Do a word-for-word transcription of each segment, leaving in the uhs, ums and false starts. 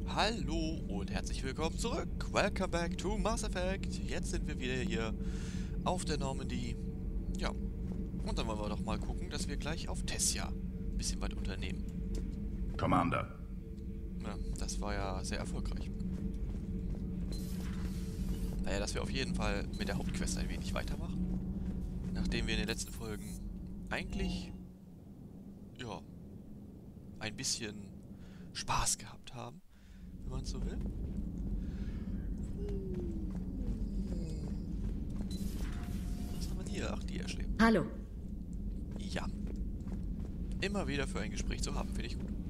Hallo und herzlich willkommen zurück. Welcome back to Mass Effect. Jetzt sind wir wieder hier auf der Normandy. Ja, und dann wollen wir doch mal gucken, dass wir gleich auf Tessia ein bisschen was unternehmen. Commander. Ja, das war ja sehr erfolgreich. Naja, dass wir auf jeden Fall mit der Hauptquest ein wenig weitermachen. Nachdem wir in den letzten Folgen eigentlich, ja, ein bisschen Spaß gehabt haben, wenn man es so will. Was haben wir hier? Ach, die erschlägt. Hallo. Ja. Immer wieder für ein Gespräch zu haben, finde ich gut.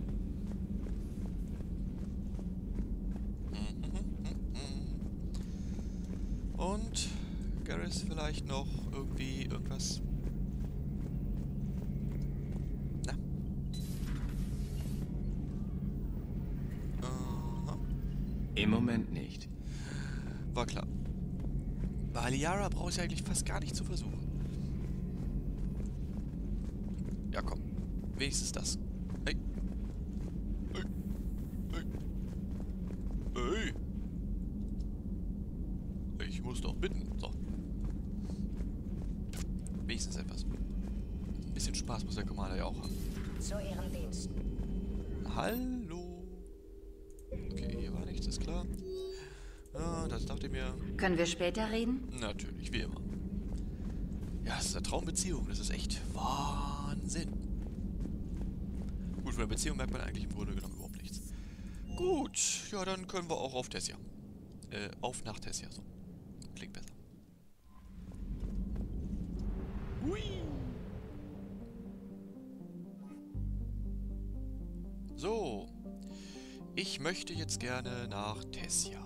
Und Garrus vielleicht noch irgendwie irgendwas. Na. Aha. Im Moment nicht. War klar. Bei Liara brauche ich eigentlich fast gar nicht zu versuchen. Ja, komm. Wenigstens das. Hey. Hey. Hey. Hey. Ich muss doch bitten. So. Wenigstens etwas. Ein bisschen Spaß muss der Commander ja auch haben. Zu Ihren Diensten. Hallo. Okay, hier war nichts, ist klar. Ah, das dachte ich mir. Können wir später reden? Natürlich, wie immer. Ja, es ist eine Traumbeziehung. Das ist echt Wahnsinn. Gut, von der Beziehung merkt man eigentlich im Grunde genommen überhaupt nichts. Gut, ja, dann können wir auch auf Tessia. Äh, auf nach Tessia, so. Klingt besser. Hui. So. Ich möchte jetzt gerne nach Tessia.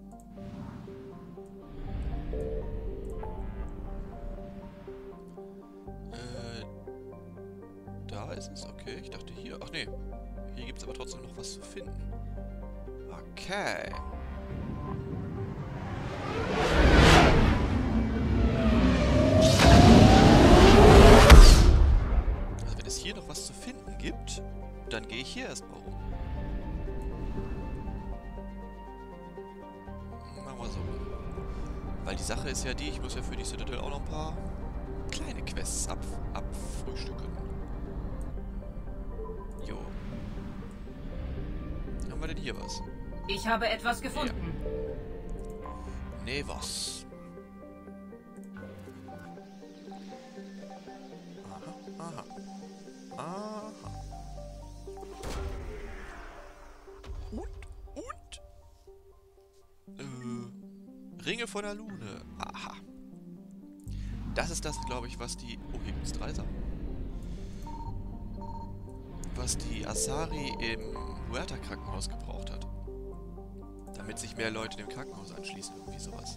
Äh, da ist es, okay. Ich dachte hier. Ach nee. Hier gibt es aber trotzdem noch was zu finden. Okay. Also wenn es hier noch was zu finden gibt, dann gehe ich hier erstmal rum. Machen wir so. Weil die Sache ist ja die, ich muss ja für die Citadel auch noch ein paar kleine Quests ab, abfrühstücken. Jo. Haben wir denn hier was? Ich habe etwas gefunden. Ja. Nee, was? Aha, aha. Aha. Und? Und? Äh, Ringe von der Lune. Aha. Das ist das, glaube ich, was die... Oh, hier gibt es drei Sachen. Was die Asari im Huerta-Krankenhaus gebraucht hat. Damit sich mehr Leute dem Krankenhaus anschließen. Irgendwie sowas.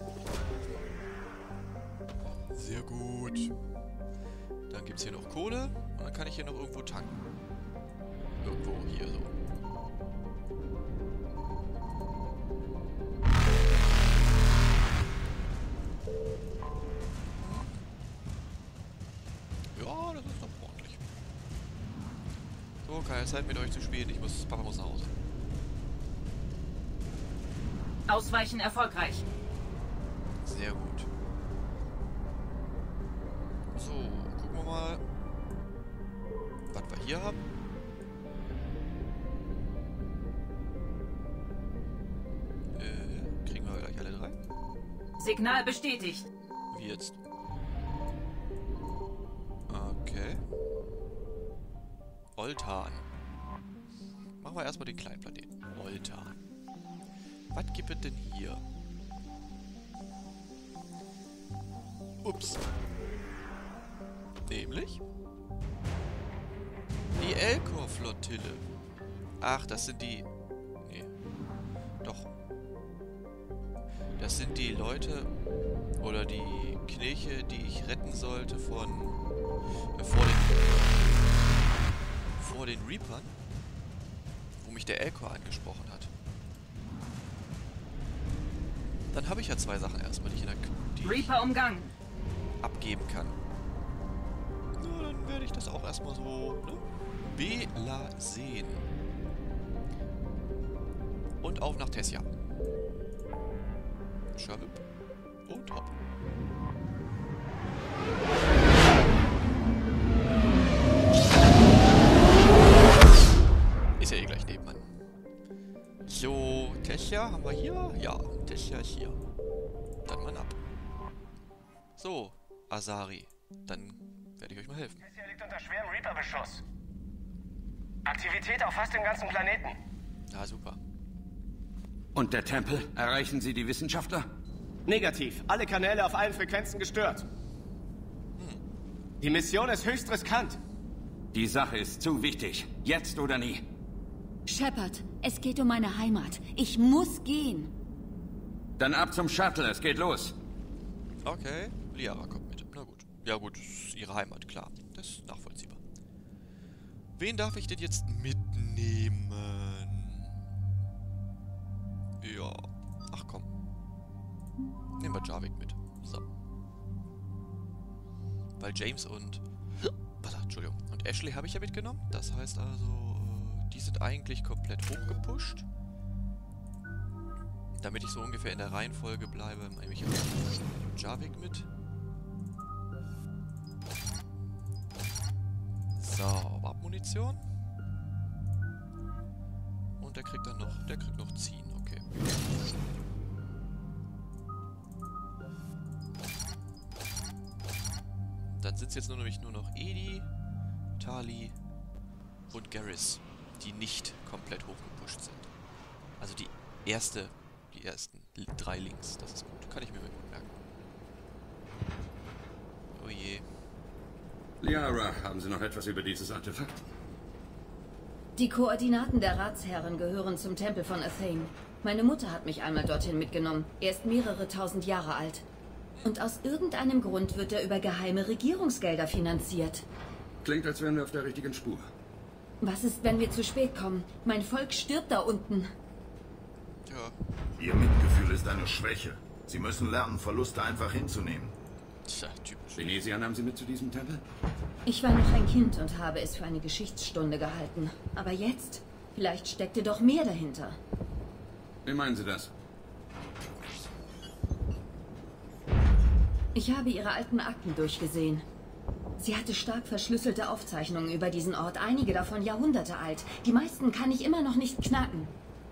Sehr gut. Dann gibt es hier noch Kohle. Und dann kann ich hier noch irgendwo tanken. Irgendwo hier so. Ja, das ist doch ordentlich. So, keine Zeit mit euch zu spielen. Ich muss... Papa muss nach Hause. Ausweichen erfolgreich. Sehr gut. So, gucken wir mal, was wir hier haben. Äh, kriegen wir gleich alle drei? Signal bestätigt. Wie jetzt? Okay. Oltan. Machen wir erstmal den kleinen Planeten. Oltan. Was gibt es denn hier? Ups. Nämlich die Elcor-Flottille. Ach, das sind die... Nee. Doch. Das sind die Leute oder die Knirche, die ich retten sollte von... Äh, vor den... vor den Reapern. Wo mich der Elcor angesprochen hat. Dann habe ich ja zwei Sachen erstmal, die ich in der... Die Reaper umgangen. abgeben kann. Na, dann werde ich das auch erstmal so, ne? Bela sehen. Und Und auf nach Tessia. Schwupp. Und hopp. Ist ja eh gleich nebenan. So, Tessia haben wir hier? Ja, Tessia ist hier. Dann mal ab. So, Asari. Dann werde ich euch mal helfen. Tessia liegt unter schwerem Reaper-Beschuss. Aktivität auf fast dem ganzen Planeten. Ja, super. Und der Tempel? Erreichen Sie die Wissenschaftler? Negativ. Alle Kanäle auf allen Frequenzen gestört. Hm. Die Mission ist höchst riskant. Die Sache ist zu wichtig. Jetzt oder nie. Shepard, es geht um meine Heimat. Ich muss gehen. Dann ab zum Shuttle, es geht los. Okay, Liara kommt mit. Na gut. Ja gut, das ist ihre Heimat, klar. Das ist nachvollziehbar. Wen darf ich denn jetzt mitnehmen? Ja. Ach komm. Nehmen wir Jarvik mit. So. Weil James und... Warte, Entschuldigung. Und Ashley habe ich ja mitgenommen. Das heißt also, die sind eigentlich komplett hochgepusht. Damit ich so ungefähr in der Reihenfolge bleibe, nehme ich jetzt Jarvik mit. So, Warp-Munition. Und der kriegt dann noch, der kriegt noch ziehen, okay. Dann sind es jetzt nur nämlich nur noch Edi, Tali und Garrus, die nicht komplett hochgepusht sind. Also die erste, die ersten drei Links, das ist gut. Kann ich mir gut merken. Oh je. Liara, haben Sie noch etwas über dieses Artefakt? Die Koordinaten der Ratsherren gehören zum Tempel von Athene. Meine Mutter hat mich einmal dorthin mitgenommen. Er ist mehrere tausend Jahre alt. Und aus irgendeinem Grund wird er über geheime Regierungsgelder finanziert. Klingt, als wären wir auf der richtigen Spur. Was ist, wenn wir zu spät kommen? Mein Volk stirbt da unten. Ja. Ihr Mitgefühl ist eine Schwäche. Sie müssen lernen, Verluste einfach hinzunehmen. Tja, typisch. Venesia nahm Sie mit zu diesem Tempel? Ich war noch ein Kind und habe es für eine Geschichtsstunde gehalten. Aber jetzt? Vielleicht steckte doch mehr dahinter. Wie meinen Sie das? Ich habe ihre alten Akten durchgesehen. Sie hatte stark verschlüsselte Aufzeichnungen über diesen Ort, einige davon Jahrhunderte alt. Die meisten kann ich immer noch nicht knacken.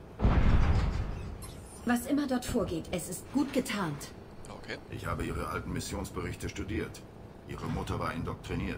Was immer dort vorgeht, es ist gut getarnt. Okay. Ich habe Ihre alten Missionsberichte studiert. Ihre Mutter war indoktriniert.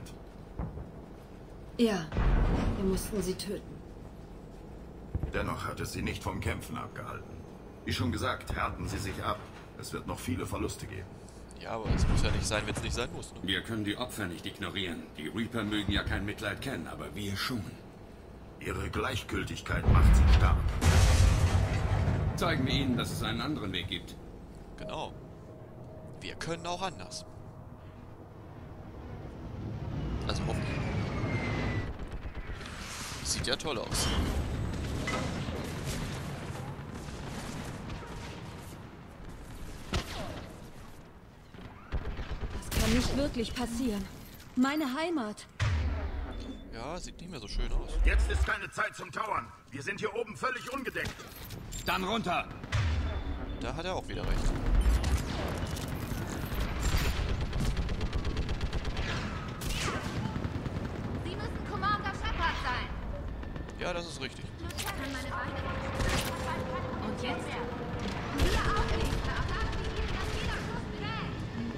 Ja, wir mussten sie töten. Dennoch hat es sie nicht vom Kämpfen abgehalten. Wie schon gesagt, härten Sie sich ab. Es wird noch viele Verluste geben. Ja, aber es muss ja nicht sein, wenn es nicht sein muss. Ne? Wir können die Opfer nicht ignorieren. Die Reaper mögen ja kein Mitleid kennen, aber wir schon. Ihre Gleichgültigkeit macht sie stark. Zeigen wir ihnen, dass es einen anderen Weg gibt. Genau. Wir können auch anders. Also hoffentlich. Sieht ja toll aus. Das kann nicht wirklich passieren. Meine Heimat. Ja, sieht nicht mehr so schön aus. Jetzt ist keine Zeit zum Tauern. Wir sind hier oben völlig ungedeckt. Dann runter! Da hat er auch wieder recht. Sie müssen Commander Shepard sein. Ja, das ist richtig. Und jetzt? Wir auch nicht. Sagen Sie ihnen, dass jeder Schuss zählt.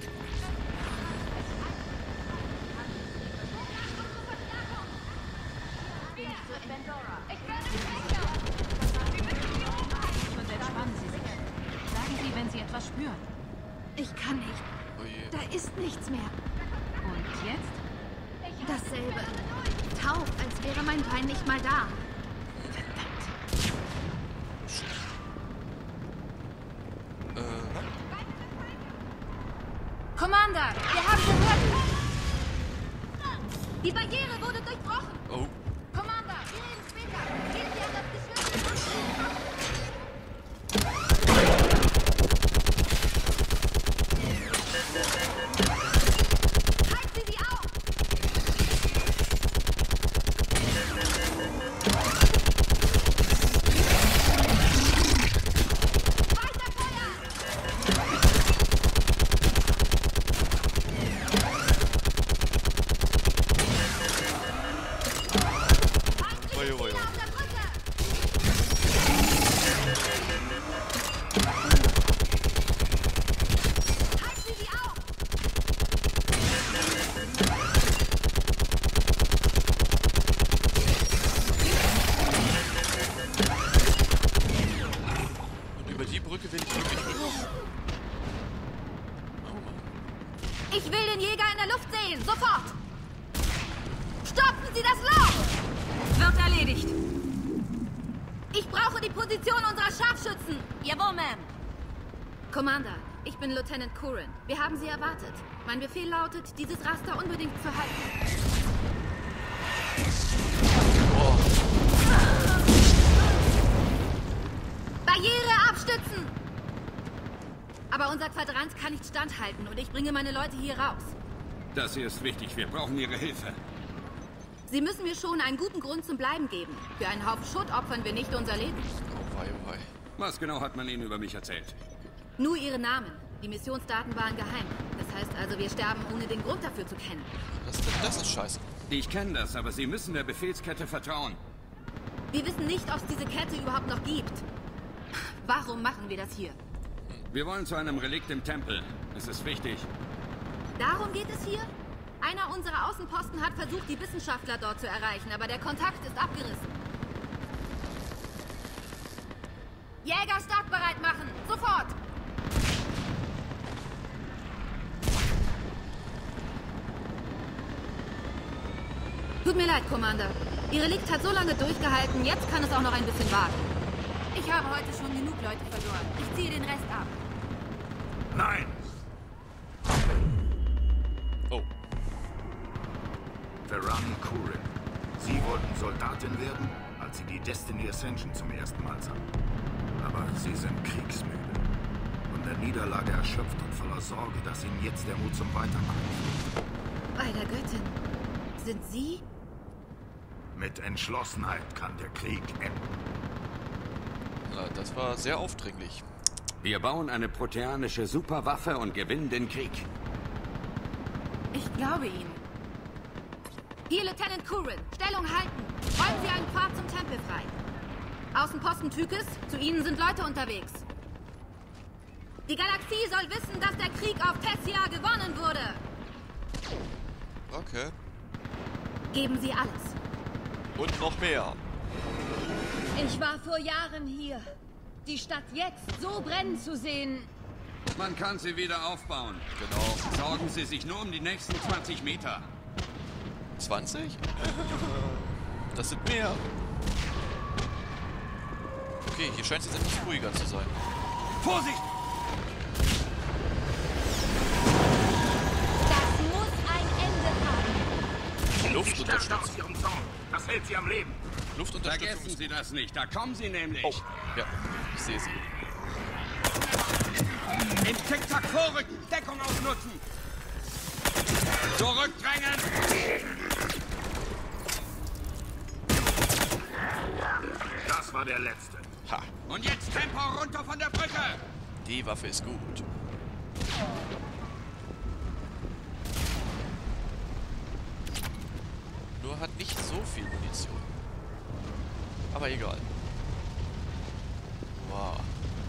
Ich werde sicher. Und entspannen Sie sich. Sagen Sie, wenn Sie etwas spüren. Ich kann nicht. Oh je. Da ist nichts mehr. Und jetzt? Dasselbe. Taub, als wäre mein Bein nicht mal da. Äh, Commander, wir haben gehört. Die Barriere wurde durchbrochen. oh. Commander, wir reden später. Gehen Sie an das Geschütz. Halten Sie sie auf! Brücke will ich wirklich nicht. Ich will den Jäger in der Luft sehen! Sofort! Stoppen Sie das Loch! Wird erledigt. Ich brauche die Position unserer Scharfschützen! Jawohl, Ma'am. Commander, ich bin Lieutenant Curran. Wir haben Sie erwartet. Mein Befehl lautet, dieses Raster unbedingt zu halten. Oh. Barriere abstützen! Aber unser Quadrant kann nicht standhalten und ich bringe meine Leute hier raus. Das hier ist wichtig. Wir brauchen Ihre Hilfe. Sie müssen mir schon einen guten Grund zum Bleiben geben. Für einen Haufen Schutt opfern wir nicht unser Leben. Oh wei, oh wei. Was genau hat man Ihnen über mich erzählt? Nur Ihre Namen. Die Missionsdaten waren geheim. Das heißt also, wir sterben, ohne den Grund dafür zu kennen. Das, das ist scheiße. Ich kenne das, aber Sie müssen der Befehlskette vertrauen. Wir wissen nicht, ob es diese Kette überhaupt noch gibt. Warum machen wir das hier? Wir wollen zu einem Relikt im Tempel. Es ist wichtig. Darum geht es hier? Einer unserer Außenposten hat versucht, die Wissenschaftler dort zu erreichen, aber der Kontakt ist abgerissen. Jäger startbereit machen! Sofort! Tut mir leid, Commander. Ihr Relikt hat so lange durchgehalten, jetzt kann es auch noch ein bisschen warten. Ich habe heute schon genug Leute verloren. Ich ziehe den Rest ab. Nein! Oh. Ferran Curran. Sie wollten Soldatin werden, als Sie die Destiny Ascension zum ersten Mal sahen. Aber Sie sind kriegsmüde. Von der Niederlage erschöpft und voller Sorge, dass Ihnen jetzt der Mut zum Weitermachen fehlt. Bei der Göttin. Sind Sie? Mit Entschlossenheit kann der Krieg enden. Na, das war sehr aufdringlich. Wir bauen eine proteanische Superwaffe und gewinnen den Krieg. Ich glaube Ihnen. Hier, Lieutenant Curran. Stellung halten. Räumen Sie einen Pfad zum Tempel frei. Außenposten Tykes, zu Ihnen sind Leute unterwegs. Die Galaxie soll wissen, dass der Krieg auf Tessia gewonnen wurde. Okay. Geben Sie alles. Und noch mehr. Ich war vor Jahren hier. Die Stadt jetzt so brennen zu sehen. Man kann sie wieder aufbauen. Genau. Sorgen Sie sich nur um die nächsten zwanzig Meter. zwanzig? Das sind mehr. Okay, hier scheint es jetzt etwas ruhiger zu sein. Vorsicht! Das muss ein Ende haben. Luftunterstützung. aus Ihrem Zorn. Das hält Sie am Leben. Luftunterstützung. Vergessen Sie das nicht, da kommen Sie nämlich. Oh, ja, ich sehe sie. Im Tick-Tack vorrücken, Deckung ausnutzen. Zurückdrängen. Das war der letzte. Ha, Und jetzt Tempo runter von der Brücke. die Waffe ist gut. Nur hat nicht so viel Munition. Aber egal. Wow.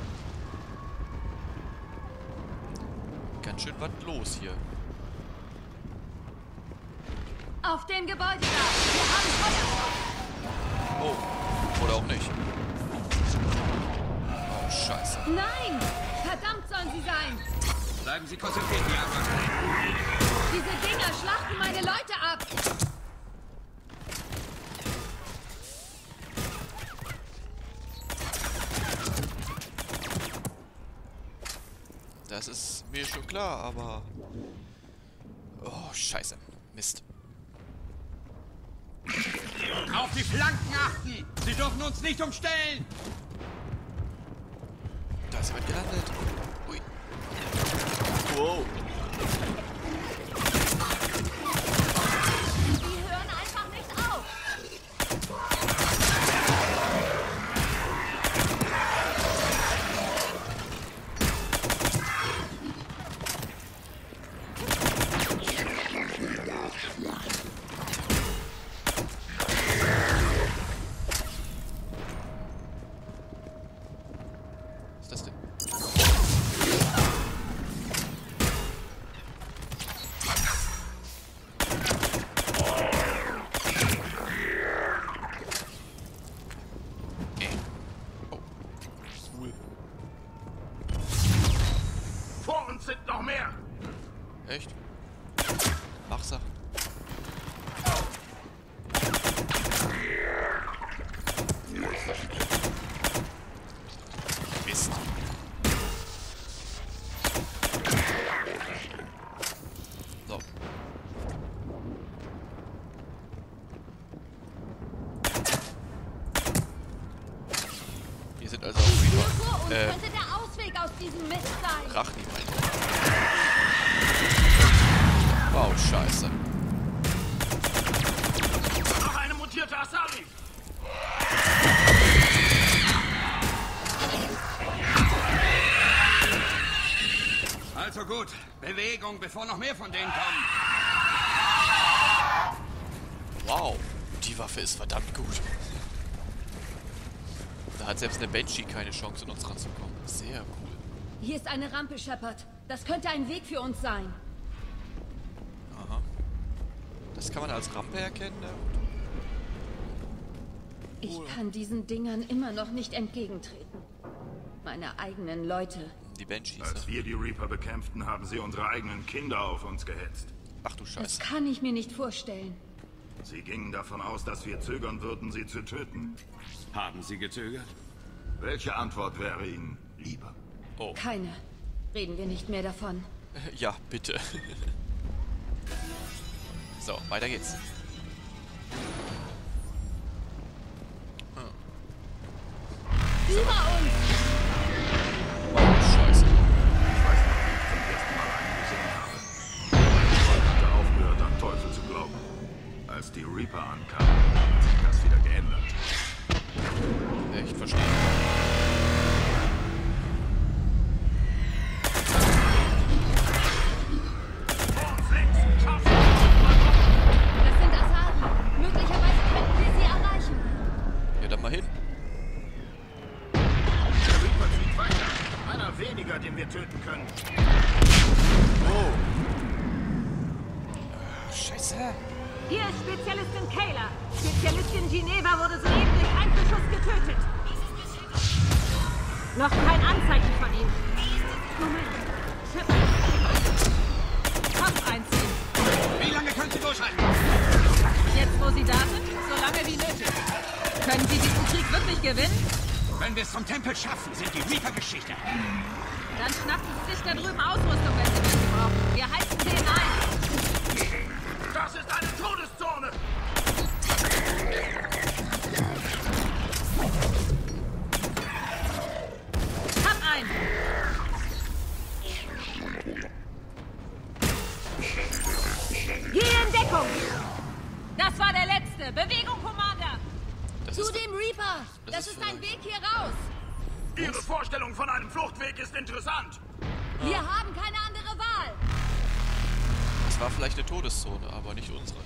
Ganz schön was los hier. Auf dem Gebäude da. Wir haben Feuer. Oh, oder auch nicht. Oh, scheiße. Nein! Verdammt sollen sie sein. Bleiben Sie konzentriert, Jagd. Diese Dinger schlachten meine Leute ab. Das ist mir schon klar, aber... Oh, scheiße. Mist. Auf die Flanken achten! Sie dürfen uns nicht umstellen! Da ist jemand gelandet. Ui. Wow. Die hören einfach nicht auf. Was ist das denn? Äh. Oh. Cool. Echt? Mach Sachen. Mist. So. Hier sind also auch Nur vor uns wieder äh, könnte der Ausweg aus diesem Mist sein. Rachni rein. Wow, scheiße. Noch eine mutierte Asari! Also gut, Bewegung, bevor noch mehr von denen kommen. Wow, die Waffe ist verdammt gut. Da hat selbst eine Banshee keine Chance, in uns ranzukommen. Sehr cool. Hier ist eine Rampe, Shepard. Das könnte ein Weg für uns sein. Aha. Das kann man als Rampe erkennen, ne? Ich kann diesen Dingern immer noch nicht entgegentreten. Meine eigenen Leute. Die Banshees. Als Ne? wir die Reaper bekämpften, haben sie unsere eigenen Kinder auf uns gehetzt. Ach du Das Scheiße. kann ich mir nicht vorstellen. Sie gingen davon aus, dass wir zögern würden, sie zu töten. Haben Sie gezögert? Welche Antwort wäre Ihnen lieber? Oh. Keine. Reden wir nicht mehr davon. Ja, bitte. So, weiter geht's. Über uns! Wow, scheiße. Ich weiß noch, wie ich zum ersten Mal einen gesehen habe. Mein Freund hatte aufgehört, an Teufel zu glauben. Als die Reaper ankamen, hat sich das wieder geändert. Echt verstanden. Das sind Asari. Möglicherweise könnten wir sie erreichen. Ja, dann mal hin. Der Reaper zieht weiter. Einer weniger, den wir töten können. Oh. Ah, scheiße. Hier ist Spezialistin Kayla. Spezialistin Geneva wurde soeben durch einen Beschuss getötet. Noch kein Anzeichen von ihm. Moment. Shepard. Kampf einziehen. Wie lange können Sie durchhalten? Jetzt, wo Sie da sind, so lange wie nötig. Können Sie diesen Krieg wirklich gewinnen? Wenn wir es zum Tempel schaffen, sind die Reaper Geschichte. Dann schnappen Sie sich da drüben Ausrüstung, wenn Sie welche brauchen. Wir heizen den ein. Das ist eine Todeszone! Kampf ein. Geh in Deckung. Das war der letzte. Bewegung, Commander. Das Zu ist dem Reaper! Das Das, ist ist ein für- Weg hier raus! Ihre Vorstellung von einem Fluchtweg ist interessant. Wir haben keine andere Wahl! Das war vielleicht eine Todeszone, aber nicht unsere.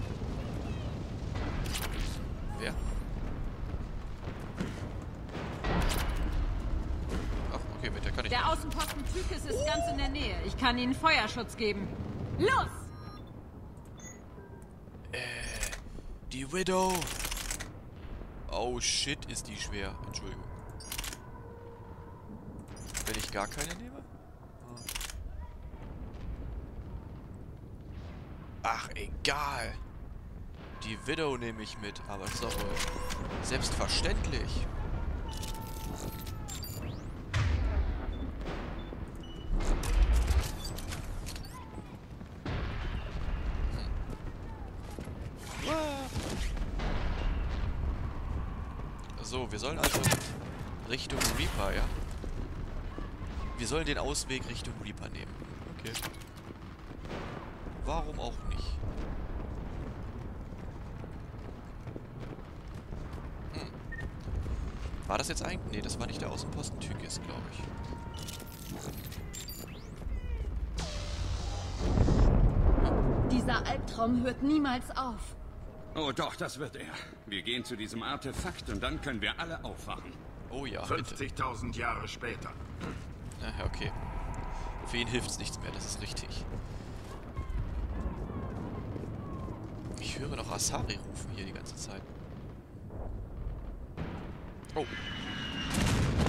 Wer? Ach, okay, mit der kann ich Der nicht. Außenposten Tykes ist ganz in der Nähe. Ich kann Ihnen Feuerschutz geben. Los! Die Widow! Oh shit, ist die schwer. Entschuldigung. Wenn ich gar keine nehme? Ach, egal. Die Widow nehme ich mit, aber das ist doch wohl selbstverständlich. So, wir sollen also Richtung Reaper, ja? Wir sollen den Ausweg Richtung Reaper nehmen. Okay. Warum auch nicht? Hm. War das jetzt eigentlich? Nee, das war nicht der Außenposten Tykes, glaube ich. Dieser Albtraum hört niemals auf. Oh doch, das wird er. Wir gehen zu diesem Artefakt und dann können wir alle aufwachen. Oh ja, bitte. fünfzigtausend Jahre später. Ja, okay. Für ihn hilft's nichts mehr, das ist richtig. Ich höre noch Asari rufen hier die ganze Zeit. Oh.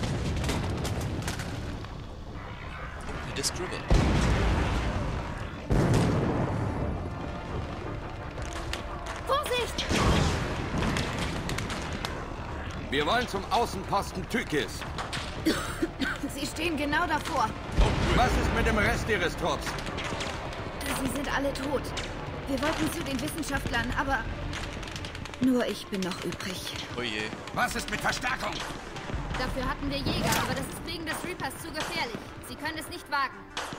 Eine Scribble. Wir wollen zum Außenposten Tykis. Sie stehen genau davor. Was ist mit dem Rest Ihres Trupps? Sie sind alle tot. Wir wollten zu den Wissenschaftlern, aber nur ich bin noch übrig. Oh je. Was ist mit Verstärkung? Dafür hatten wir Jäger, aber das ist wegen des Reapers zu gefährlich. Sie können es nicht wagen.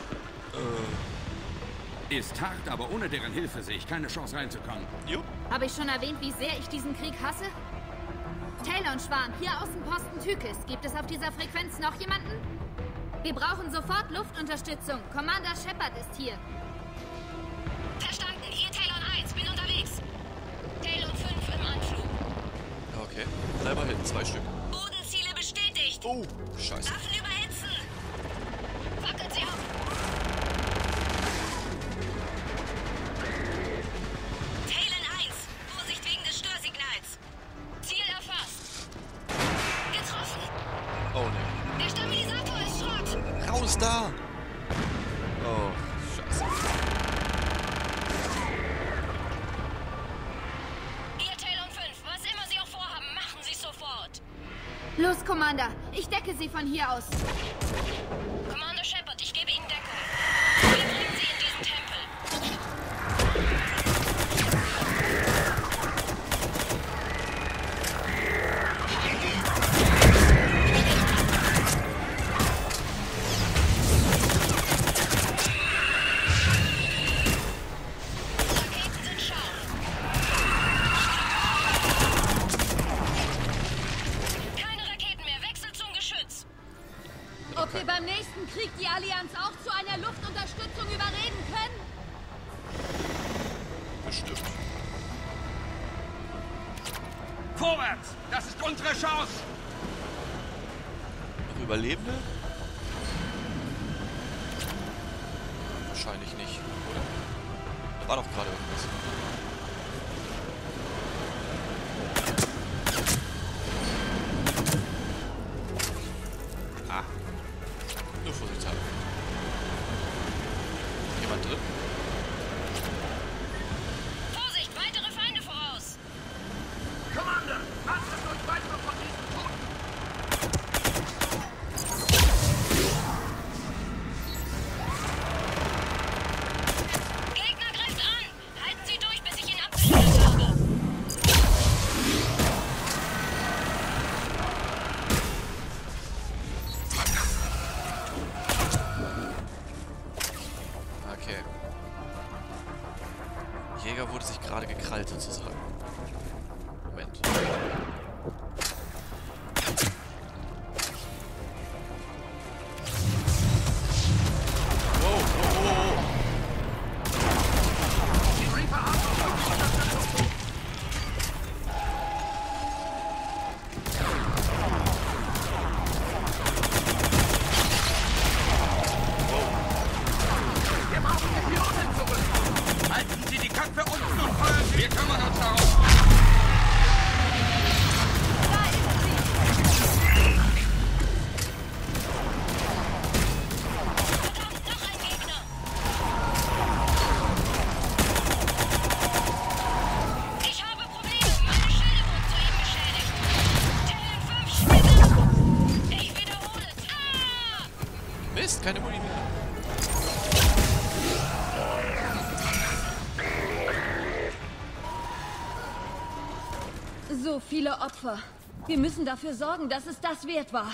Äh. Ist hart, aber ohne deren Hilfe sehe ich keine Chance reinzukommen. Jo. Habe ich schon erwähnt, wie sehr ich diesen Krieg hasse? Taylor und Schwarm, hier Außenposten Tykis. Gibt es auf dieser Frequenz noch jemanden? Wir brauchen sofort Luftunterstützung. Commander Shepard ist hier. Verstanden. Hier Taylor eins. Bin unterwegs. Taylor fünf im Anflug. Okay. Bleib mal hin. Zwei Stück. Bodenziele bestätigt. Oh, scheiße. Waffen überhitzen. Fackelt sie ab. Taylor eins. Vorsicht wegen des Störsignals. Ziel erfasst. Getroffen. Oh ne. Der Stabilisator ist Schrott. Raus da! Oh, scheiße. Ihr Taylor fünf, was immer Sie auch vorhaben, machen Sie es sofort. Los, Commander. Ich decke Sie von hier aus. Commander Shepard, ich gebe Ihnen Deckung. Wir bringen Sie in diesen Tempel. Raketen sind scharf. Keine Raketen mehr. Wechsel zum Geschütz. Ob wir beim nächsten Krieg die Allianz auch zu einer Luftunterstützung überreden können? Bestimmt. Vorwärts! Das ist unsere Chance! Noch Überlebende? Wahrscheinlich nicht, oder? Da war doch gerade irgendwas. Ah. Nur vorsichtshalber. Jemand drin? Vorsicht, weitere Feinde voraus. Commander, lasst uns weiter von diesen Toten. Gegner greift an. Halten Sie durch, bis ich ihn abgeschüttelt habe. Okay. Jäger wurde sich gerade gekrallt sozusagen. Moment. Wow, wow, wow, wow. Die Reaper haben uns Unterstützung. Wir brauchen die Piloten zurück. Halten Sie die Köpfe unten und feuern Sie! Wir kümmern uns darum! Verdammt, noch ein Gegner. Ich habe Probleme. Meine Schilde wurden soeben beschädigt. Taylor fünf, Spinne. Ich wiederhole. Ah! Mist, keine Munition. So viele Opfer. Wir müssen dafür sorgen, dass es das wert war.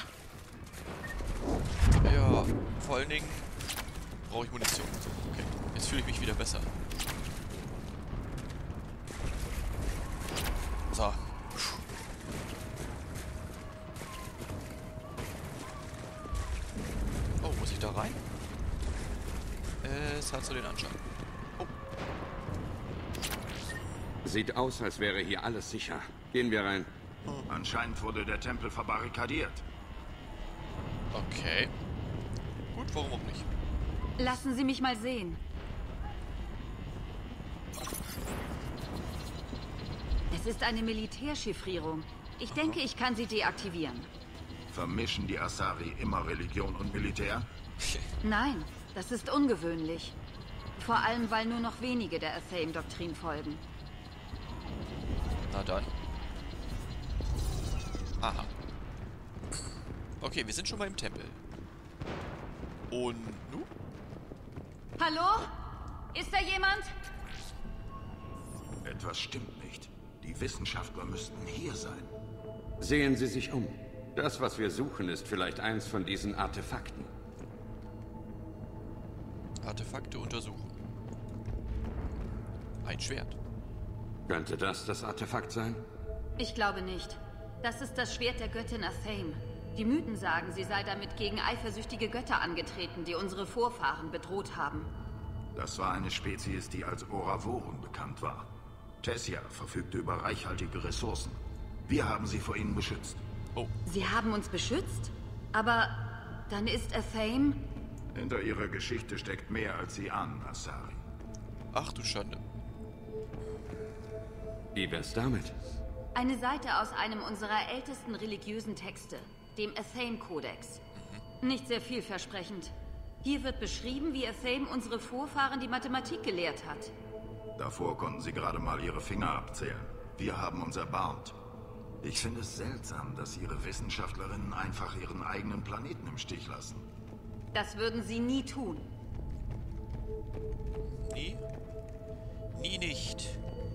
Ja, vor allen Dingen brauche ich Munition. Okay, jetzt fühle ich mich wieder besser. So. Oh, muss ich da rein? Es hat so den Anschein. Oh, Sieht aus, als wäre hier alles sicher. Gehen wir rein. Anscheinend wurde der Tempel verbarrikadiert. okay. Gut, warum auch nicht? Lassen Sie mich mal sehen. Es ist eine Militärchiffrierung. Ich denke, ich kann sie deaktivieren. Vermischen die Asari immer Religion und Militär? Nein, das ist ungewöhnlich. Vor allem, weil nur noch wenige der Athame-Doktrin folgen. Na dann. Aha. Okay, wir sind schon mal im Tempel. Und nu? Hallo? Ist da jemand? Etwas stimmt nicht. Die Wissenschaftler müssten hier sein. Sehen Sie sich um. Das, was wir suchen, ist vielleicht eins von diesen Artefakten. Artefakte untersuchen. Ein Schwert. Könnte das das Artefakt sein? Ich glaube nicht. Das ist das Schwert der Göttin Athame. Die Mythen sagen, sie sei damit gegen eifersüchtige Götter angetreten, die unsere Vorfahren bedroht haben. Das war eine Spezies, die als Oravoren bekannt war. Tessia verfügte über reichhaltige Ressourcen. Wir haben sie vor ihnen beschützt. Oh. Sie haben uns beschützt? Aber dann ist Athame... Hinter ihrer Geschichte steckt mehr, als sie ahnen, Asari. Ach du Schande. Wie wär's damit? Eine Seite aus einem unserer ältesten religiösen Texte, dem Athame-Kodex. Nicht sehr vielversprechend. Hier wird beschrieben, wie Athame unsere Vorfahren die Mathematik gelehrt hat. Davor konnten sie gerade mal ihre Finger abzählen. Wir haben uns erbarmt. Ich finde es seltsam, dass ihre Wissenschaftlerinnen einfach ihren eigenen Planeten im Stich lassen. Das würden sie nie tun. Nie? Nie nicht.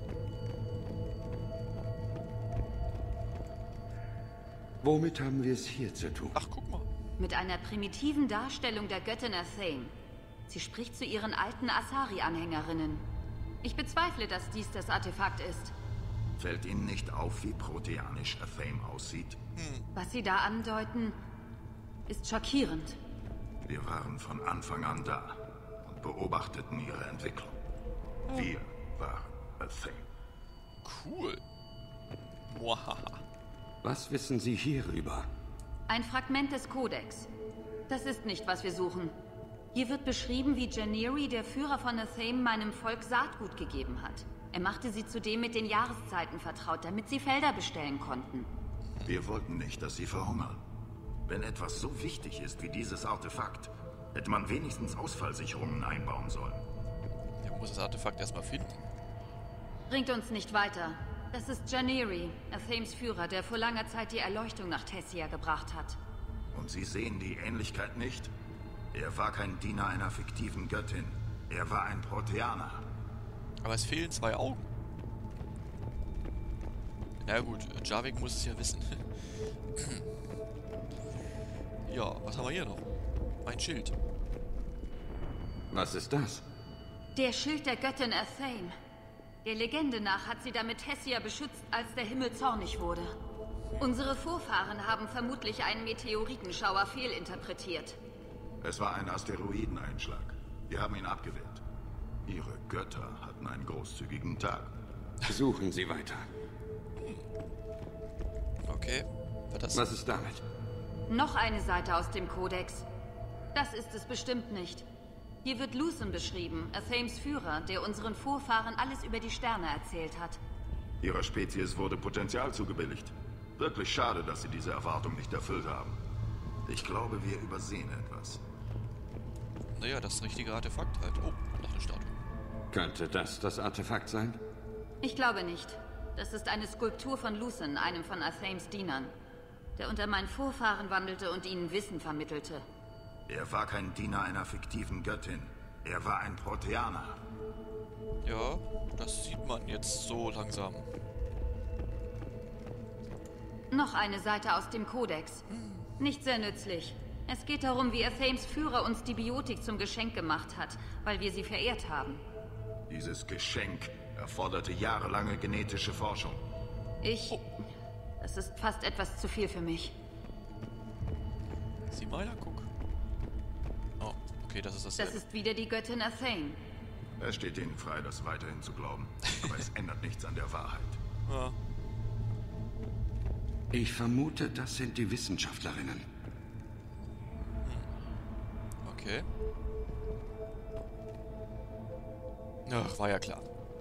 Womit haben wir es hier zu tun? Ach, guck mal. Mit einer primitiven Darstellung der Göttin Athame. Sie spricht zu ihren alten Asari-Anhängerinnen. Ich bezweifle, dass dies das Artefakt ist. Fällt Ihnen nicht auf, wie proteanisch Athame aussieht? Was Sie da andeuten, ist schockierend. Wir waren von Anfang an da und beobachteten ihre Entwicklung. Wir waren Athame. Cool. Muahaha. Was wissen Sie hierüber? Ein Fragment des Kodex. Das ist nicht, was wir suchen. Hier wird beschrieben, wie Janeri, der Führer von Athame, meinem Volk Saatgut gegeben hat. Er machte sie zudem mit den Jahreszeiten vertraut, damit sie Felder bestellen konnten. Wir wollten nicht, dass sie verhungern. Wenn etwas so wichtig ist wie dieses Artefakt, hätte man wenigstens Ausfallsicherungen einbauen sollen. Der muss das Artefakt erstmal finden. Bringt uns nicht weiter. Das ist Janeri, Athames Führer, der vor langer Zeit die Erleuchtung nach Tessia gebracht hat. Und Sie sehen die Ähnlichkeit nicht? Er war kein Diener einer fiktiven Göttin. Er war ein Proteaner. Aber es fehlen zwei Augen. Na gut, Javik muss es ja wissen. Ja, was haben wir hier noch? Ein Schild. Was ist das? Der Schild der Göttin Athame. Der Legende nach hat sie damit Tessia beschützt, als der Himmel zornig wurde. Unsere Vorfahren haben vermutlich einen Meteoritenschauer fehlinterpretiert. Es war ein Asteroideneinschlag. Wir haben ihn abgewehrt. Ihre Götter hatten einen großzügigen Tag. Suchen Sie weiter. Okay. Was, das? Was ist damit? Noch eine Seite aus dem Kodex. Das ist es bestimmt nicht. Hier wird Lucen beschrieben, Athames Führer, der unseren Vorfahren alles über die Sterne erzählt hat. Ihrer Spezies wurde Potenzial zugebilligt. Wirklich schade, dass Sie diese Erwartung nicht erfüllt haben. Ich glaube, wir übersehen etwas. Naja, das richtige Artefakt halt. Oh, noch eine Statue. Könnte das das Artefakt sein? Ich glaube nicht. Das ist eine Skulptur von Lucen, einem von Athames Dienern, der unter meinen Vorfahren wandelte und ihnen Wissen vermittelte. Er war kein Diener einer fiktiven Göttin. Er war ein Proteaner. Ja, das sieht man jetzt so langsam. Noch eine Seite aus dem Kodex. Nicht sehr nützlich. Es geht darum, wie Athames Führer uns die Biotik zum Geschenk gemacht hat, weil wir sie verehrt haben. Dieses Geschenk erforderte jahrelange genetische Forschung. Ich... Das ist fast etwas zu viel für mich. Sieh mal, ja, guck. Oh, okay, das ist das. Das ist wieder die Göttin Athame. Es steht Ihnen frei, das weiterhin zu glauben. Aber es ändert nichts an der Wahrheit. Ja. Ich vermute, das sind die Wissenschaftlerinnen. Okay. Ach, war ja klar.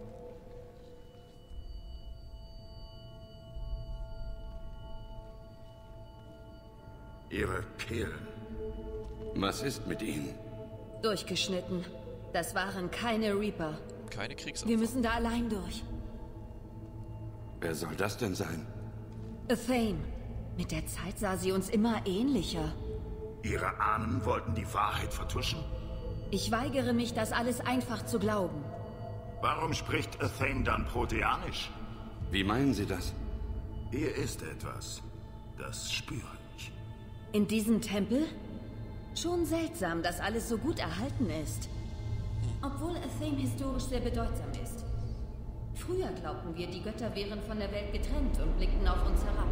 Ihre Kehlen. Was ist mit ihnen? Durchgeschnitten. Das waren keine Reaper. Keine Kriegsopfer. Wir müssen da allein durch. Wer soll das denn sein? Athame. Mit der Zeit sah sie uns immer ähnlicher. Ihre Ahnen wollten die Wahrheit vertuschen? Ich weigere mich, das alles einfach zu glauben. Warum spricht Athane dann Proteanisch? Wie meinen Sie das? Hier ist etwas. Das spüre ich. In diesem Tempel? Schon seltsam, dass alles so gut erhalten ist. Obwohl Athane historisch sehr bedeutsam ist. Früher glaubten wir, die Götter wären von der Welt getrennt und blickten auf uns herab.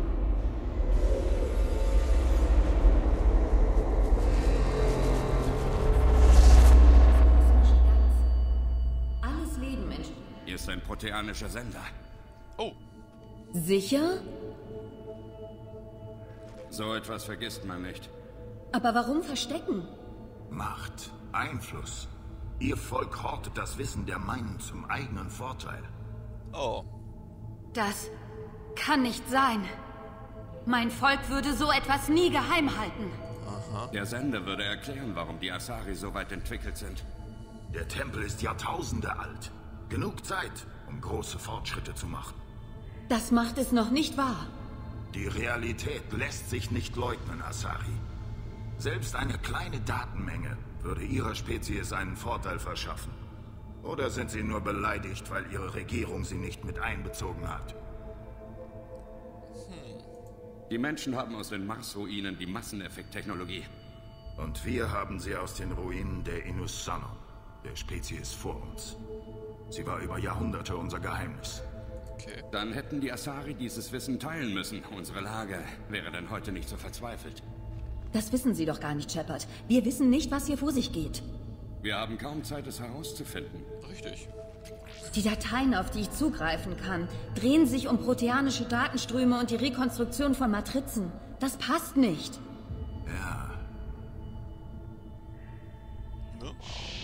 Alles Leben, Mensch. Hier ist ein proteanischer Sender. Oh. Sicher? So etwas vergisst man nicht. Aber warum verstecken? Macht, Einfluss. Ihr Volk hortet das Wissen der meinen zum eigenen Vorteil. Oh. Das kann nicht sein. Mein Volk würde so etwas nie geheim halten. Aha. Der Sender würde erklären, warum die Asari so weit entwickelt sind. Der Tempel ist Jahrtausende alt. Genug Zeit, um große Fortschritte zu machen. Das macht es noch nicht wahr. Die Realität lässt sich nicht leugnen, Asari. Selbst eine kleine Datenmenge würde ihrer Spezies einen Vorteil verschaffen. Oder sind sie nur beleidigt, weil ihre Regierung sie nicht mit einbezogen hat? Die Menschen haben aus den Mars-Ruinen die Masseneffekttechnologie. Und wir haben sie aus den Ruinen der Inus Sannon, der Spezies vor uns. Sie war über Jahrhunderte unser Geheimnis. Okay. Dann hätten die Asari dieses Wissen teilen müssen. Unsere Lage wäre dann heute nicht so verzweifelt. Das wissen Sie doch gar nicht, Shepard. Wir wissen nicht, was hier vor sich geht. Wir haben kaum Zeit, es herauszufinden. Richtig. Die Dateien, auf die ich zugreifen kann, drehen sich um proteanische Datenströme und die Rekonstruktion von Matrizen. Das passt nicht. Ja. Ne?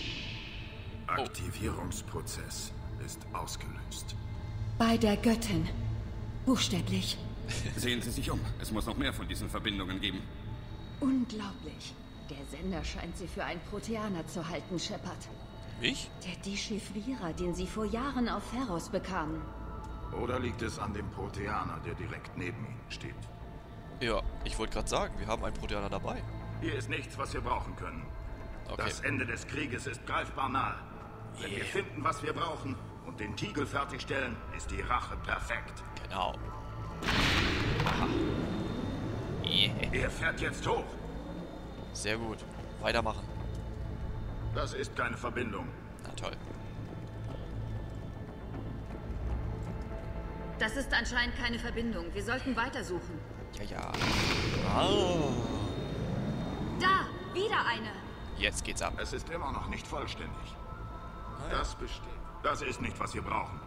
Aktivierungsprozess ist ausgelöst. Bei der Göttin. Buchstäblich. Sehen Sie sich um. Es muss noch mehr von diesen Verbindungen geben. Unglaublich. Der Sender scheint sie für einen Proteaner zu halten, Shepard. Ich? Der Dechiffrierer, den Sie vor Jahren auf Pharos bekamen. Oder liegt es an dem Proteaner, der direkt neben Ihnen steht? Ja, ich wollte gerade sagen, wir haben einen Proteaner dabei. Hier ist nichts, was wir brauchen können. Okay. Das Ende des Krieges ist greifbar nahe. Wenn Yeah. wir finden, was wir brauchen und den Tiegel fertigstellen, ist die Rache perfekt. Genau. Aha. Yeah. Er fährt jetzt hoch. Sehr gut. Weitermachen. Das ist keine Verbindung. Na toll. Das ist anscheinend keine Verbindung. Wir sollten weitersuchen. Ja, ja. Ah. Da, wieder eine. Jetzt geht's ab. Es ist immer noch nicht vollständig. Ah, ja. Das besteht. Das ist nicht, was wir brauchen.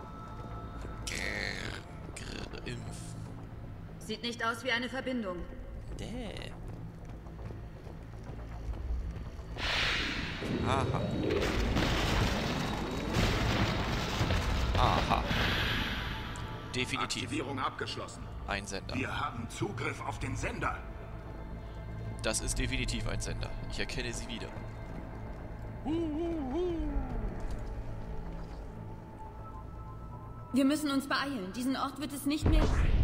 Grrr, grrr, Impf. Sieht nicht aus wie eine Verbindung. Däh. Aha. Aha. Definitiv. Aktivierung abgeschlossen. Ein Sender. Wir haben Zugriff auf den Sender. Das ist definitiv ein Sender. Ich erkenne sie wieder. Wir müssen uns beeilen. Diesen Ort wird es nicht mehr...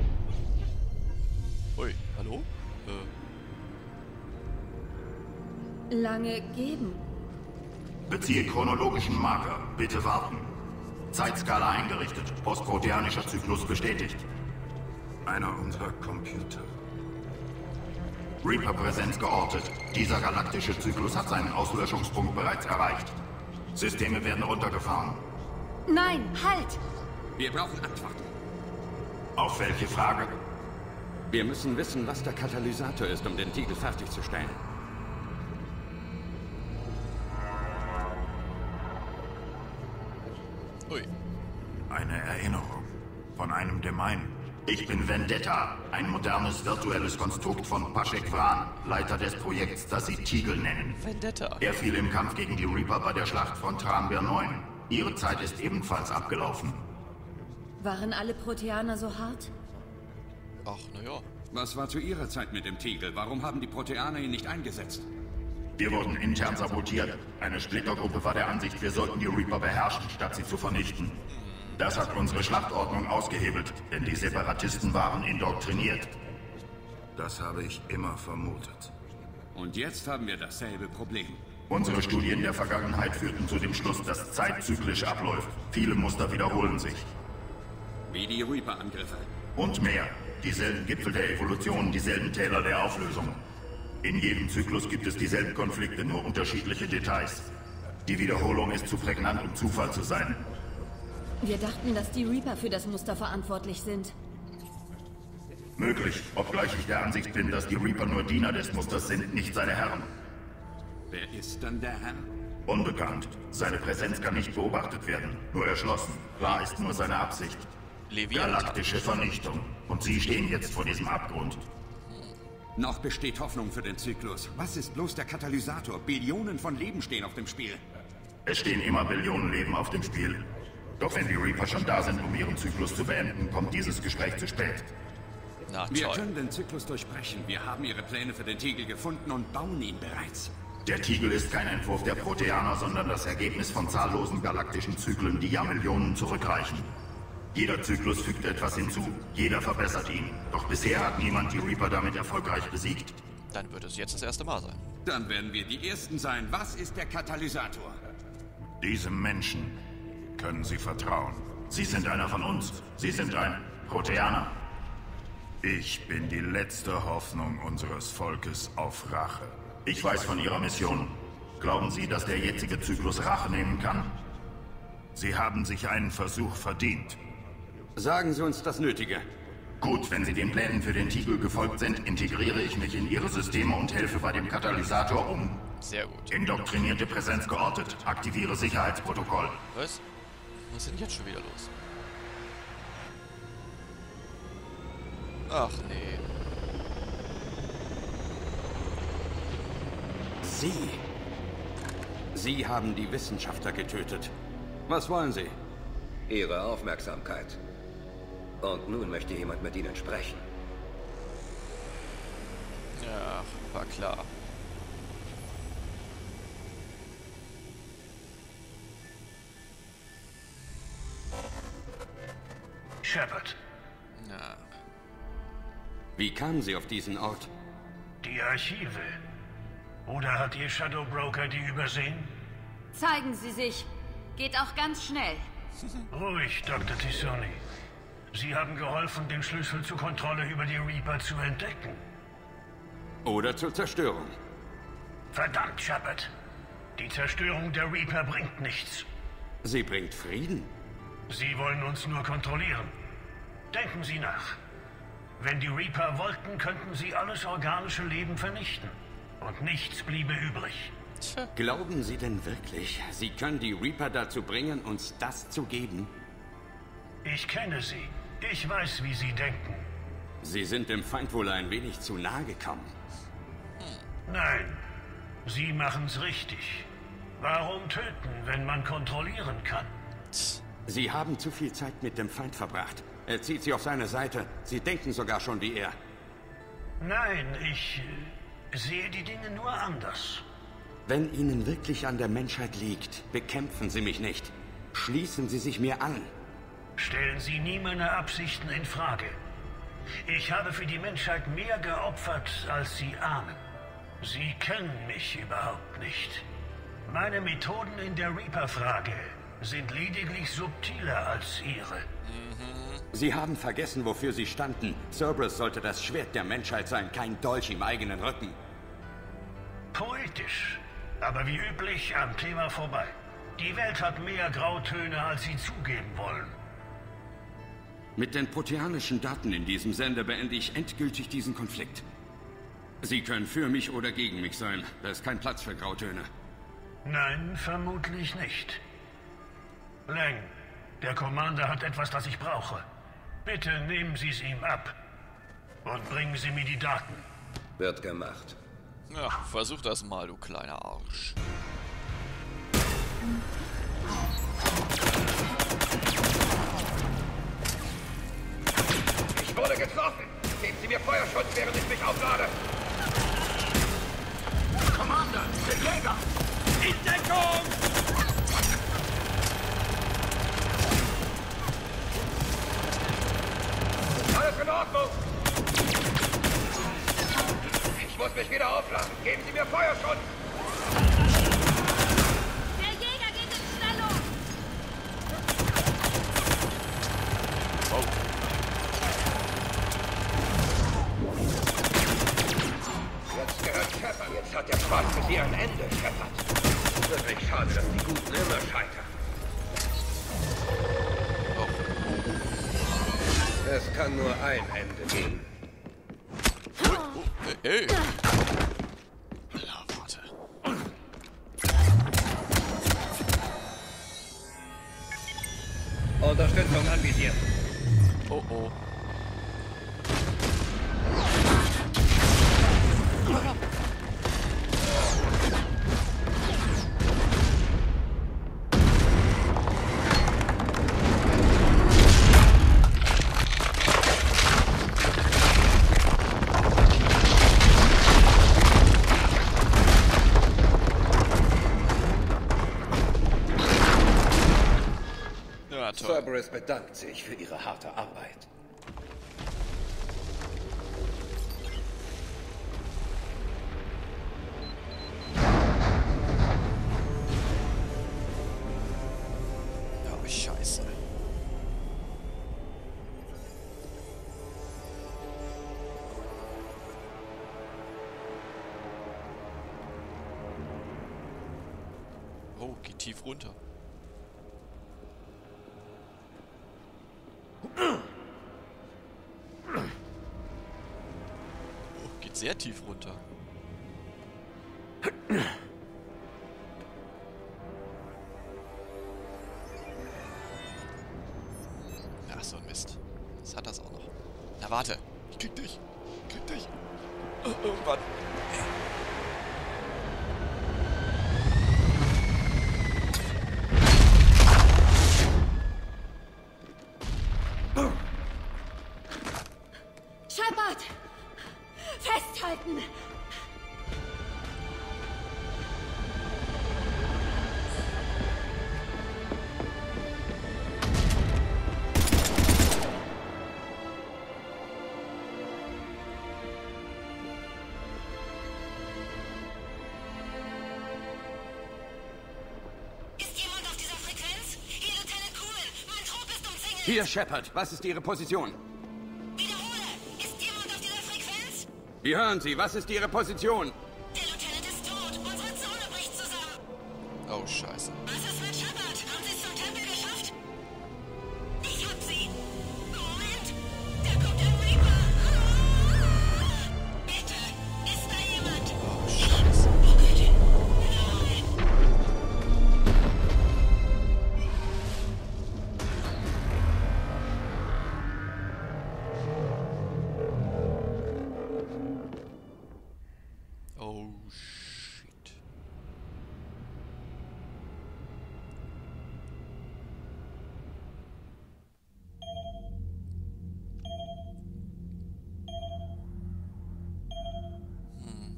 Ui, hallo? Äh, lange geben. Beziehe chronologischen Marker. Bitte warten. Zeitskala eingerichtet. Postproteanischer Zyklus bestätigt. Einer unserer Computer. Reaper-Präsenz geortet. Dieser galaktische Zyklus hat seinen Auslöschungspunkt bereits erreicht. Systeme werden runtergefahren. Nein, halt! Wir brauchen Antworten. Auf welche Frage? Wir müssen wissen, was der Katalysator ist, um den Tiegel fertigzustellen. ui. Eine Erinnerung. Von einem der meinen. Ich bin Vendetta, ein modernes virtuelles Konstrukt von Pashek Vran, Leiter des Projekts, das sie Tiegel nennen. Vendetta. Er fiel im Kampf gegen die Reaper bei der Schlacht von Tranver neun. Ihre Zeit ist ebenfalls abgelaufen. Waren alle Proteaner so hart? Ach, naja. Was war zu Ihrer Zeit mit dem Tiegel? Warum haben die Proteaner ihn nicht eingesetzt? Wir wurden intern sabotiert. Eine Splittergruppe war der Ansicht, wir sollten die Reaper beherrschen, statt sie zu vernichten. Das hat unsere Schlachtordnung ausgehebelt, denn die Separatisten waren indoktriniert. Das habe ich immer vermutet. Und jetzt haben wir dasselbe Problem. Unsere Studien der Vergangenheit führten zu dem Schluss, dass Zeit zyklisch abläuft. Viele Muster wiederholen sich. Wie die Reaper-Angriffe. Und mehr. Dieselben Gipfel der Evolution, dieselben Täler der Auflösung. In jedem Zyklus gibt es dieselben Konflikte, nur unterschiedliche Details. Die Wiederholung ist zu prägnant, um Zufall zu sein. Wir dachten, dass die Reaper für das Muster verantwortlich sind. Möglich, obgleich ich der Ansicht bin, dass die Reaper nur Diener des Musters sind, nicht seine Herren. Wer ist dann der Herr? Unbekannt. Seine Präsenz kann nicht beobachtet werden, nur erschlossen. Klar ist nur seine Absicht. Leviathan. Galaktische Vernichtung. Und Sie stehen jetzt vor diesem Abgrund. Noch besteht Hoffnung für den Zyklus. Was ist bloß der Katalysator? Billionen von Leben stehen auf dem Spiel. Es stehen immer Billionen Leben auf dem Spiel. Doch wenn die Reaper schon da sind, um ihren Zyklus zu beenden, kommt dieses Gespräch zu spät. Na, Wir toll. können den Zyklus durchbrechen. Wir haben ihre Pläne für den Tiegel gefunden und bauen ihn bereits. Der Tiegel ist kein Entwurf der Proteaner, sondern das Ergebnis von zahllosen galaktischen Zyklen, die Jahrmillionen zurückreichen. Jeder Zyklus fügt etwas hinzu, jeder verbessert ihn. Doch bisher hat niemand die Reaper damit erfolgreich besiegt. Dann wird es jetzt das erste Mal sein. Dann werden wir die Ersten sein. Was ist der Katalysator? Diesem Menschen können Sie vertrauen. Sie sind einer von uns. Sie sind ein Proteaner. Ich bin die letzte Hoffnung unseres Volkes auf Rache. Ich weiß von Ihrer Mission. Glauben Sie, dass der jetzige Zyklus Rache nehmen kann? Sie haben sich einen Versuch verdient. Sagen Sie uns das Nötige. Gut, wenn Sie den Plänen für den Tiegel gefolgt sind, integriere ich mich in Ihre Systeme und helfe bei dem Katalysator um. Sehr gut. Indoktrinierte Präsenz geortet. Aktiviere Sicherheitsprotokoll. Was? Was ist denn jetzt schon wieder los? Ach nee. Sie. Sie haben die Wissenschaftler getötet. Was wollen Sie? Ihre Aufmerksamkeit. Und nun möchte jemand mit Ihnen sprechen. Ja, war klar. Shepard. Na. Wie kamen Sie auf diesen Ort? Die Archive. Oder hat Ihr Shadow Broker die übersehen? Zeigen Sie sich. Geht auch ganz schnell. Ruhig, Doktor T'Soni. Sie haben geholfen, den Schlüssel zur Kontrolle über die Reaper zu entdecken. Oder zur Zerstörung. Verdammt, Shepard. Die Zerstörung der Reaper bringt nichts. Sie bringt Frieden. Sie wollen uns nur kontrollieren. Denken Sie nach. Wenn die Reaper wollten, könnten sie alles organische Leben vernichten. Und nichts bliebe übrig. Glauben Sie denn wirklich, Sie können die Reaper dazu bringen, uns das zu geben? Ich kenne Sie. Ich weiß, wie Sie denken. Sie sind dem Feind wohl ein wenig zu nahe gekommen. Nein, Sie machen's richtig. Warum töten, wenn man kontrollieren kann? Sie haben zu viel Zeit mit dem Feind verbracht. Er zieht Sie auf seine Seite. Sie denken sogar schon wie er. Nein, ich äh, sehe die Dinge nur anders. Wenn Ihnen wirklich an der Menschheit liegt, bekämpfen Sie mich nicht. Schließen Sie sich mir an. Stellen Sie nie meine Absichten in Frage. Ich habe für die Menschheit mehr geopfert, als Sie ahnen. Sie kennen mich überhaupt nicht. Meine Methoden in der Reaper-Frage sind lediglich subtiler als Ihre. Sie haben vergessen, wofür Sie standen. Cerberus sollte das Schwert der Menschheit sein, kein Dolch im eigenen Rücken. Poetisch, aber wie üblich am Thema vorbei. Die Welt hat mehr Grautöne, als Sie zugeben wollen. Mit den proteanischen Daten in diesem Sender beende ich endgültig diesen Konflikt. Sie können für mich oder gegen mich sein. Da ist kein Platz für Grautöne. Nein, vermutlich nicht. Lang, der Commander hat etwas, das ich brauche. Bitte nehmen Sie es ihm ab. Und bringen Sie mir die Daten. Wird gemacht. Ja, versuch das mal, du kleiner Arsch. Ich wurde getroffen! Geben Sie mir Feuerschutz, während ich mich auflade! Commander, der Jäger! In Deckung! Alles in Ordnung! mir Feuerschutz! Der Jäger geht in Stellung! Wow. Jetzt gehört Shepard. Jetzt hat der Spaß mit dir ein Ende, Shepard. Wirklich schade, dass die Guten immer scheitern. Es kann nur ein Ende geben. Oh, oh, hey, hey. Ja, warte. Unterstützung anvisiert. Oh, oh. Cerberus bedankt sich für ihre harte Arbeit. Oh, Scheiße. Oh, geht tief runter. Sehr tief runter. Ach, so ein Mist. Das hat das auch noch. Na, warte. Ich krieg dich. Ich krieg dich. Oh, irgendwann. Shepard! Festhalten! Ist jemand auf dieser Frequenz? Hier, Lieutenant Kuhl! Mein Trupp ist umzingelt! Hier, Shepard. Was ist Ihre Position? Wir hören Sie. Was ist Ihre Position? Der Lieutenant ist tot. Unsere Zone bricht zusammen. Oh, Scheiße. Was ist mit Shepard? Haben Sie es zum Tempel geschafft? Ich hab sie. Moment. Da kommt ein Reaper. Bitte. Ist da jemand? Oh, Scheiße. Oh, bitte. Nein. Oh, shit. Hm.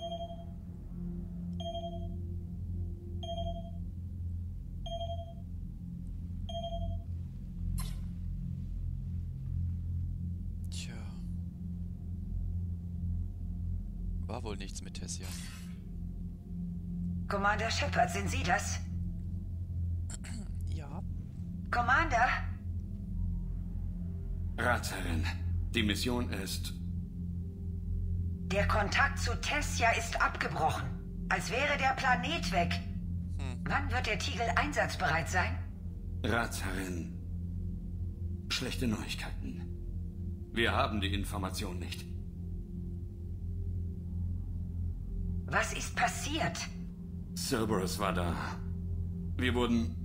Tja. War wohl nichts mit Tessia. Commander Shepard, sind Sie das? Ja. Commander? Ratsherrin, die Mission ist... Der Kontakt zu Tessia ist abgebrochen. Als wäre der Planet weg. Hm. Wann wird der Tiegel einsatzbereit sein? Ratsherrin, schlechte Neuigkeiten. Wir haben die Information nicht. Was ist passiert? Cerberus war da. Wir wurden...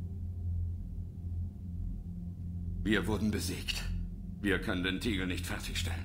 Wir wurden besiegt. Wir können den Tiegel nicht fertigstellen.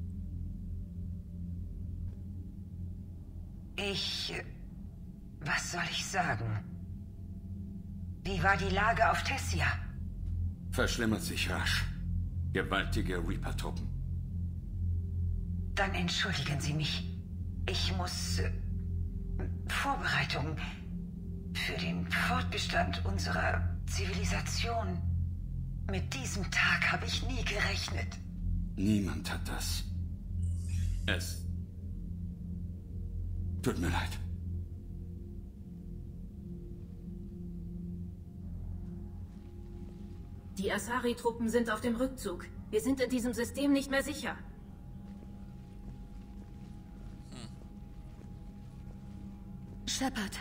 Ich... Was soll ich sagen? Wie war die Lage auf Tessia? Verschlimmert sich rasch. Gewaltige Reaper-Truppen. Dann entschuldigen Sie mich. Ich muss... Äh, Vorbereitungen für den Fortbestand unserer Zivilisation. Mit diesem Tag habe ich nie gerechnet. Niemand hat das. Es... Tut mir leid. Die Asari-Truppen sind auf dem Rückzug. Wir sind in diesem System nicht mehr sicher. Hm. Shepard.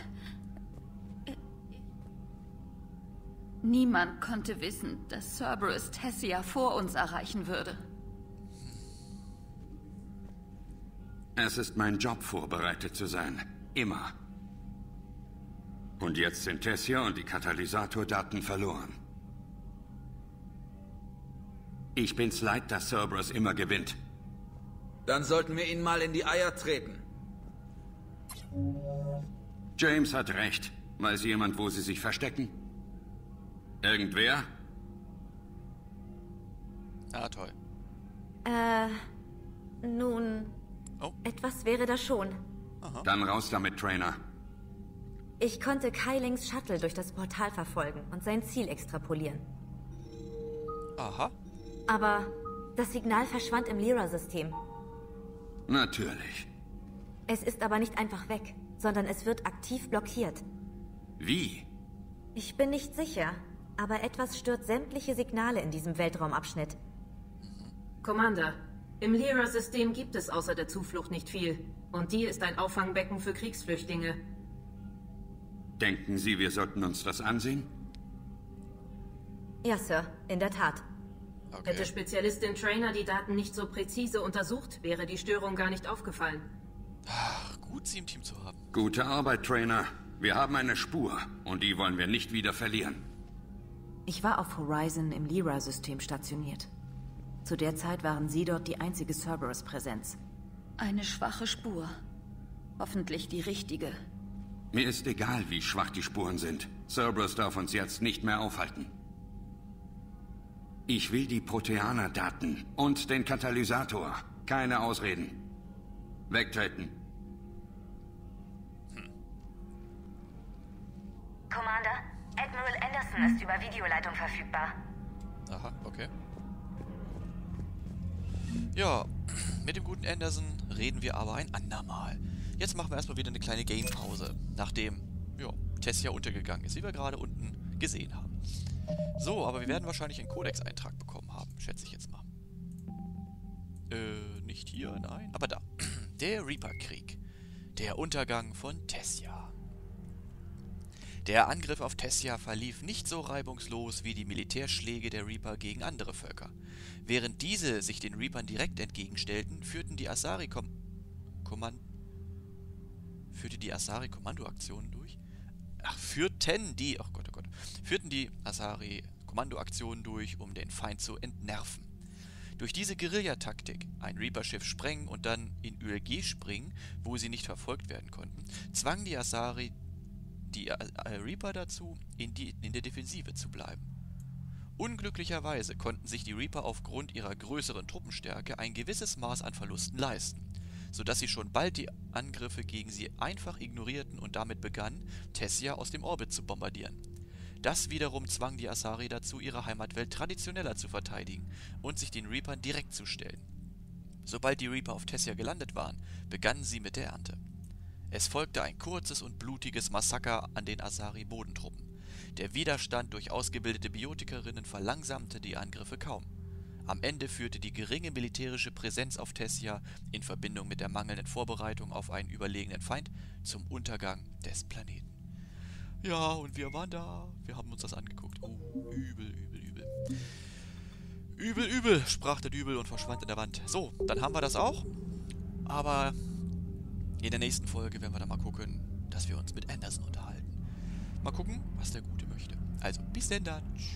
Niemand konnte wissen, dass Cerberus Tessia vor uns erreichen würde. Es ist mein Job, vorbereitet zu sein. Immer. Und jetzt sind Tessia und die Katalysatordaten verloren. Ich bin's leid, dass Cerberus immer gewinnt. Dann sollten wir ihn mal in die Eier treten. James hat recht. Weiß jemand, wo sie sich verstecken? Irgendwer? Ah, toll. Äh, nun... Oh. Etwas wäre da schon. Aha. Dann raus damit, Trainer. Ich konnte Kailings Shuttle durch das Portal verfolgen und sein Ziel extrapolieren. Aha. Aber das Signal verschwand im Lyra-System. Natürlich. Es ist aber nicht einfach weg, sondern es wird aktiv blockiert. Wie? Ich bin nicht sicher, aber etwas stört sämtliche Signale in diesem Weltraumabschnitt. Commander, im Lyra-System gibt es außer der Zuflucht nicht viel. Und die ist ein Auffangbecken für Kriegsflüchtlinge. Denken Sie, wir sollten uns das ansehen? Ja, Sir, in der Tat. Okay. Hätte Spezialistin Trainer die Daten nicht so präzise untersucht, wäre die Störung gar nicht aufgefallen. Ach, gut, sie im Team zu haben. Gute Arbeit, Trainer. Wir haben eine Spur und die wollen wir nicht wieder verlieren. Ich war auf Horizon im Lyra-System stationiert. Zu der Zeit waren Sie dort die einzige Cerberus-Präsenz. Eine schwache Spur. Hoffentlich die richtige. Mir ist egal, wie schwach die Spuren sind. Cerberus darf uns jetzt nicht mehr aufhalten. Ich will die Proteaner-Daten und den Katalysator. Keine Ausreden. Wegtreten. Hm. Commander, Admiral Anderson ist über Videoleitung verfügbar. Aha, okay. Ja, mit dem guten Anderson reden wir aber ein andermal. Jetzt machen wir erstmal wieder eine kleine Game-Pause, nachdem, ja, Tessia untergegangen ist, wie wir gerade unten gesehen haben. So, aber wir werden wahrscheinlich einen Codex-Eintrag bekommen haben, schätze ich jetzt mal. Äh, nicht hier, nein, aber da. Der Reaper-Krieg. Der Untergang von Tessia. Der Angriff auf Tessia verlief nicht so reibungslos wie die Militärschläge der Reaper gegen andere Völker. Während diese sich den Reapern direkt entgegenstellten, führten die Asari Kom Kommand führte die Asari Kommandoaktionen durch? Ach, führten die, ach Gott, oh Gott, führten die Asari Kommandoaktionen durch, um den Feind zu entnerven. Durch diese Guerillataktik, ein Reaper-Schiff sprengen und dann in Ö L G springen, wo sie nicht verfolgt werden konnten, zwangen die Asari die äh, Reaper dazu, in, die, in der Defensive zu bleiben. Unglücklicherweise konnten sich die Reaper aufgrund ihrer größeren Truppenstärke ein gewisses Maß an Verlusten leisten, sodass sie schon bald die Angriffe gegen sie einfach ignorierten und damit begannen, Tessia aus dem Orbit zu bombardieren. Das wiederum zwang die Asari dazu, ihre Heimatwelt traditioneller zu verteidigen und sich den Reapern direkt zu stellen. Sobald die Reaper auf Tessia gelandet waren, begannen sie mit der Ernte. Es folgte ein kurzes und blutiges Massaker an den Asari-Bodentruppen. Der Widerstand durch ausgebildete Biotikerinnen verlangsamte die Angriffe kaum. Am Ende führte die geringe militärische Präsenz auf Tessia in Verbindung mit der mangelnden Vorbereitung auf einen überlegenen Feind zum Untergang des Planeten. Ja, und wir waren da. Wir haben uns das angeguckt. Oh, übel, übel, übel. Übel, übel, sprach der Dübel und verschwand in der Wand. So, dann haben wir das auch. Aber in der nächsten Folge werden wir dann mal gucken, dass wir uns mit Anderson unterhalten. Mal gucken, was der Gute möchte. Also, bis denn dann. Tschüss.